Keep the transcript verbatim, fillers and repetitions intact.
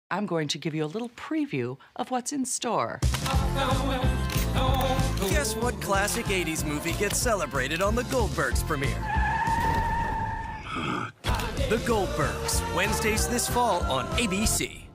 I'm going to give you a little preview of what's in store. Guess what classic eighties movie gets celebrated on the Goldbergs premiere? The Goldbergs, Wednesdays this fall on A B C.